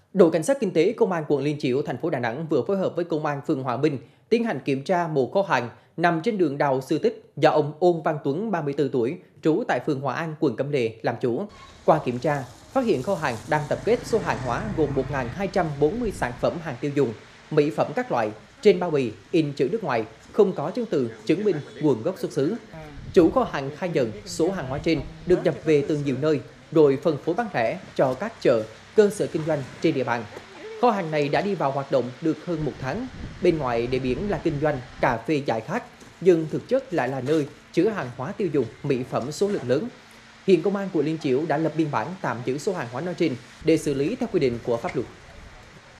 Đội Cảnh sát Kinh tế Công an quận Liên Chiểu, thành phố Đà Nẵng vừa phối hợp với Công an phường Hòa Minh tiến hành kiểm tra một kho hàng nằm trên đường Đào Sư Tích do ông Ôn Văn Tuấn, 34 tuổi, trú tại phường Hòa An, quận Cẩm Lệ làm chủ. Qua kiểm tra, phát hiện kho hàng đang tập kết số hàng hóa gồm 1.240 sản phẩm hàng tiêu dùng, mỹ phẩm các loại, trên bao bì in chữ nước ngoài, không có chứng từ chứng minh nguồn gốc xuất xứ. Chủ kho hàng khai nhận số hàng hóa trên được nhập về từ nhiều nơi, rồi phân phối bán lẻ cho các chợ, cơ sở kinh doanh trên địa bàn. Kho hàng này đã đi vào hoạt động được hơn một tháng. Bên ngoài để biển là kinh doanh cà phê giải khát, nhưng thực chất lại là nơi chứa hàng hóa tiêu dùng, mỹ phẩm số lượng lớn. Hiện công an quận Liên Chiểu đã lập biên bản tạm giữ số hàng hóa nói trên để xử lý theo quy định của pháp luật.